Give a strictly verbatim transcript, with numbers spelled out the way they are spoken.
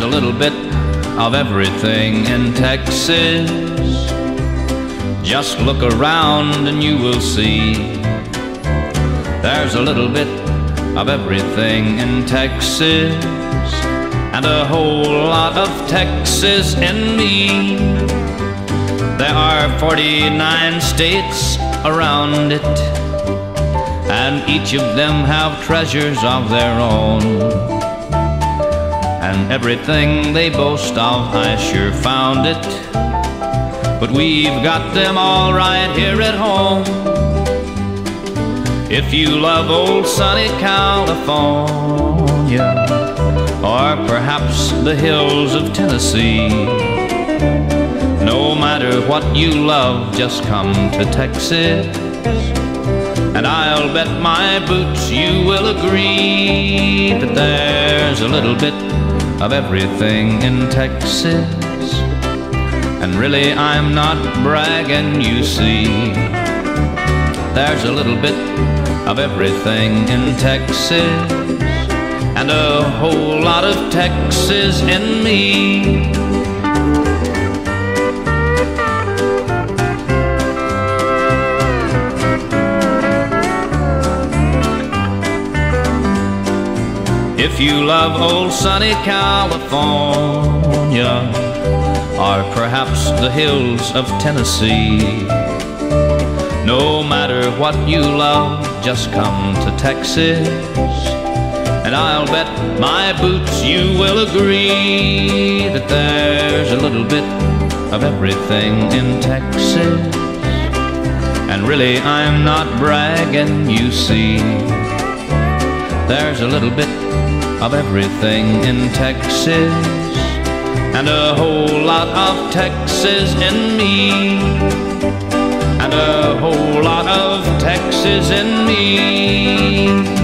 a little bit of everything in Texas. Just look around and you will see there's a little bit of everything in Texas, and a whole lot of Texas in me. There are forty-nine states around it, and each of them have treasures of their own. And everything they boast of, I sure found it, but we've got them all right here at home. If you love old sunny California, or perhaps the hills of Tennessee, no matter what you love, just come to Texas, and I'll bet my boots you will agree that there's a little bit of everything in Texas. And really I'm not bragging, you see, there's a little bit of everything in Texas, and a whole lot of Texas in me. If you love old sunny California, or perhaps the hills of Tennessee, no matter what you love, just come to Texas, and I'll bet my boots you will agree that there's a little bit of everything in Texas. And really I'm not bragging, you see, there's a little bit of everything in Texas, and a whole lot of Texas in me, and a whole lot of Texas in me.